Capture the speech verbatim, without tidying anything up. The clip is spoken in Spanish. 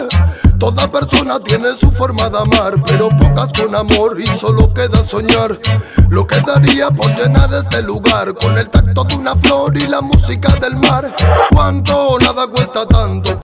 Toda persona tiene su forma de amar, pero pocas con amor y solo queda soñar. Lo que daría por llenar este lugar con el tacto de una flor y la música del mar. Cuánto nada cuesta tanto.